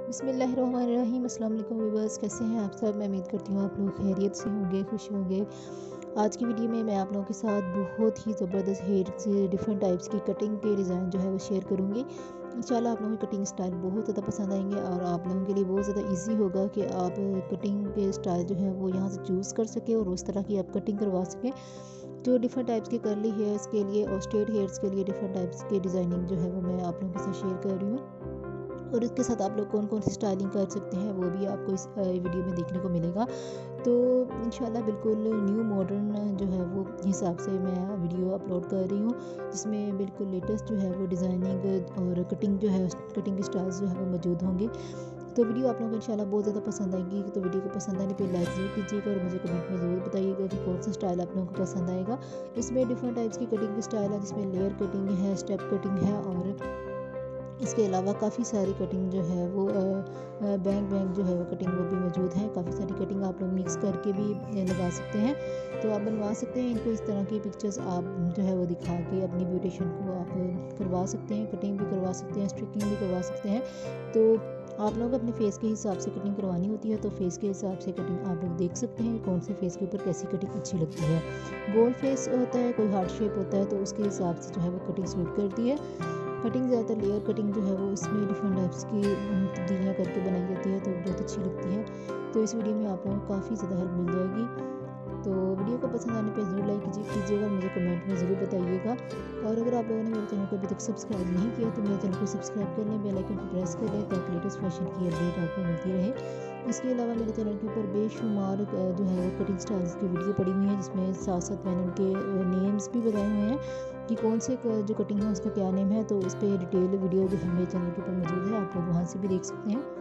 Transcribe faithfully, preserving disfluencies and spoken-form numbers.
बिस्मिल्लाहिर्रहमानिर्रहीम। अस्सलाम वालेकुम व्यूअर्स, कैसे हैं आप सब। मैं उम्मीद करती हूँ आप लोग खैरियत से होंगे, खुश होंगे। आज की वीडियो में मैं आप लोगों के साथ बहुत ही ज़बरदस्त हेयर से डिफरेंट टाइप्स की कटिंग के डिज़ाइन जो है वो शेयर करूँगी। इंशाल्लाह आप लोगों को कटिंग स्टाइल बहुत ज़्यादा पसंद आएंगे और आप लोगों के लिए बहुत ज़्यादा इजी होगा कि आप कटिंग के स्टाइल जो है वो यहाँ से चूज़ कर सकें और उस तरह की आप कटिंग करवा सकें। जो डिफरेंट टाइप्स के कर्ली हेयर्स के लिए और स्ट्रेट हेयर्स के लिए डिफरेंट टाइप्स की डिज़ाइनिंग जो है वो मैं आप लोगों के साथ शेयर कर रही हूँ। और इसके साथ आप लोग कौन कौन सी स्टाइलिंग कर सकते हैं वो भी आपको इस वीडियो में देखने को मिलेगा। तो इंशाल्लाह बिल्कुल न्यू मॉडर्न जो है वो हिसाब से मैं वीडियो अपलोड कर रही हूँ, जिसमें बिल्कुल लेटेस्ट जो है वो डिज़ाइनिंग और कटिंग जो है कटिंग के स्टाइल्स जो है वो मौजूद होंगे। तो वीडियो आप लोगों को इंशाल्लाह बहुत ज़्यादा पसंद आएगी। तो वीडियो को पसंद आने पे लाइक ज़रूर कीजिएगा और मुझे कमेंट में ज़रूर बताइएगा कि कौन सा स्टाइल आप लोगों को पसंद आएगा। इसमें डिफरेंट टाइप्स की कटिंग के स्टाइल है, जिसमें लेयर कटिंग है, स्टेप कटिंग है और इसके अलावा काफ़ी सारी कटिंग जो है वो बैंक बैंक जो है वो कटिंग वो भी मौजूद है। काफ़ी सारी कटिंग आप लोग मिक्स करके भी लगा सकते हैं, तो आप बनवा सकते हैं इनको। इस तरह की पिक्चर्स आप जो है वो दिखा के अपनी ब्यूटिशियन को आप करवा सकते हैं, कटिंग भी करवा सकते हैं, स्ट्रिकिंग भी करवा सकते हैं। तो आप लोग अपने फेस के हिसाब से कटिंग करवानी होती है, तो फेस के हिसाब से कटिंग आप लोग देख सकते हैं कौन से फेस के ऊपर कैसी कटिंग अच्छी लगती है। गोल फेस होता है, कोई हार्ट शेप होता है, तो उसके हिसाब से जो है वो कटिंग सूट करती है। कटिंग ज़्यादातर लेयर कटिंग जो है वो इसमें डिफरेंट टाइप्स की तब्दीलियाँ करके बनाई जाती है, तो बहुत अच्छी लगती है। तो इस वीडियो में आप लोगों को काफ़ी ज़्यादा हेल्प मिल जाएगी। तो वीडियो को पसंद आने पे ज़रूर लाइक कीजिए कीजिएगा और मुझे कमेंट में ज़रूर बताइएगा। और अगर आप लोगों ने मेरे चैनल को अभी तक सब्सक्राइब नहीं किया तो मेरे चैनल को सब्सक्राइब कर लें, बेल आइकन को प्रेस कर लें ताकि लेटेस्ट फैशन की अपडेट आपको मिलती रहे। इसके अलावा मेरे चैनल के ऊपर बेशुमार जो है वो कटिंग स्टाइल्स की वीडियो पड़ी हुई है, जिसमें साथ साथ मैंने उनके नेम्स भी बताए हुए हैं कि कौन से जो कटिंग है उसका क्या नेम है। तो इस पर डिटेल वीडियो जो है मेरे चैनल के ऊपर मौजूद है, आप लोग वहाँ से भी देख सकते हैं।